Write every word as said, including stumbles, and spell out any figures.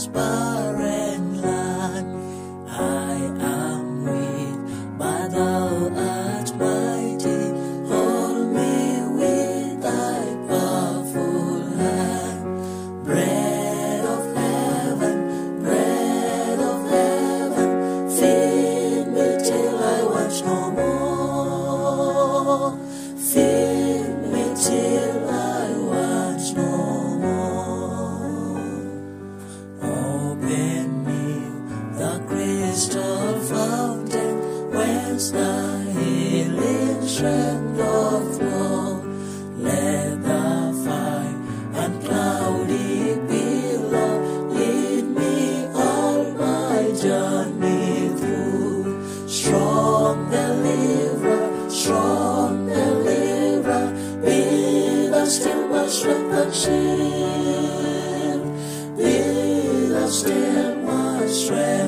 barren land. I am weak, but thou art mighty. Hold me with thy powerful hand. Bread of heaven, bread of heaven, feed me till I want no more. Feed me till I want no more. Open me the crystal fountain, whence the healing strength doth flow. Let the fire and cloudy billow lead me all my journey through. Strong deliverer, strong deliverer, be thou still my strength and shield. Be thou still my strength.